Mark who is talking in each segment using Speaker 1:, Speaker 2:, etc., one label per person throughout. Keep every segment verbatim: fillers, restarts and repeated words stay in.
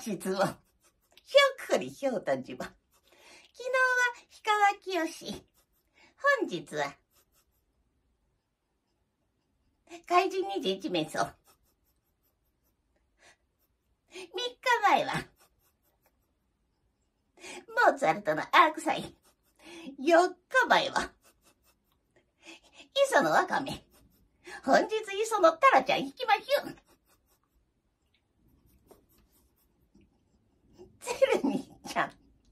Speaker 1: 日も、ひょっこりひょうたんじも。昨日は氷川きよし。本日は、怪人にじゅういちめいそう。みっかまえは、モーツァルトのアークサイン。よっかまえは、磯のワカメ。本日磯のタラちゃん引きましょう。ゼルニーちゃん。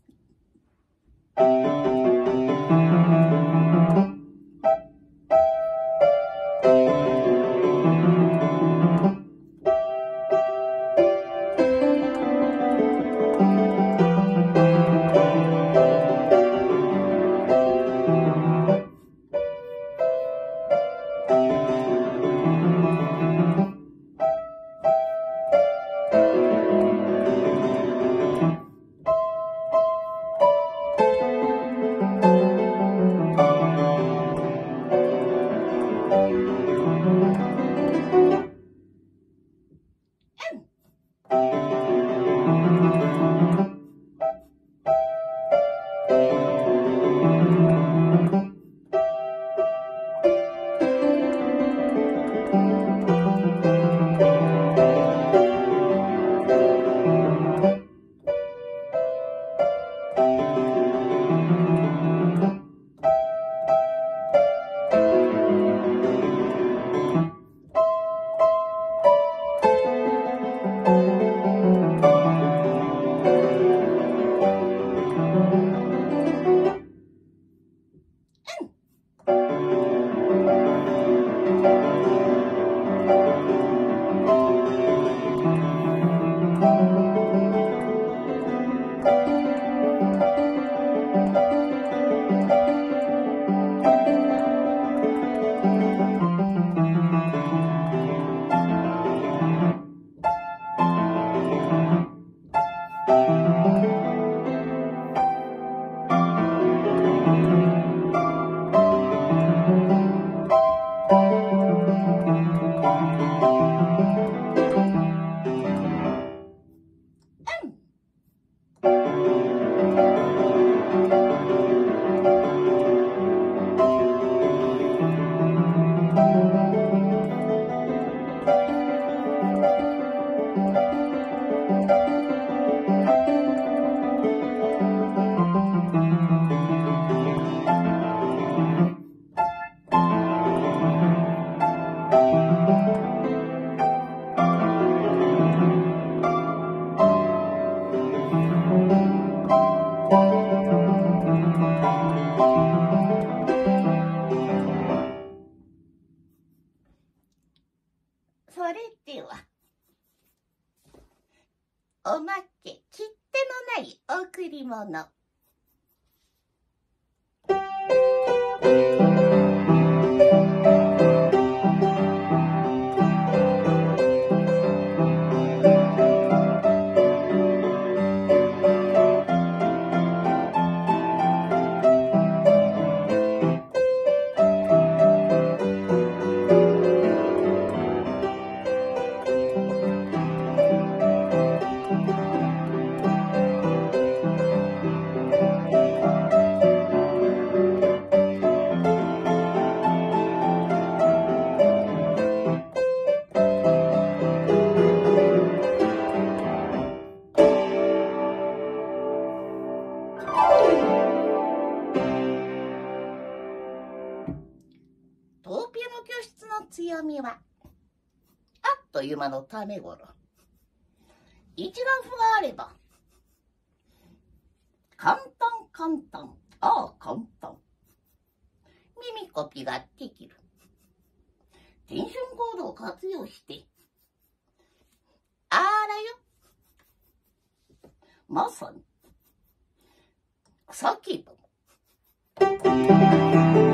Speaker 1: それでは、おまけ、切手のない贈り物。トーピアの教室の強みは、あっという間のためごろ。一覧符があれば、簡単簡単、ああ簡単。耳コピができる。テンションコードを活用して、あらよ。まさに、草木分。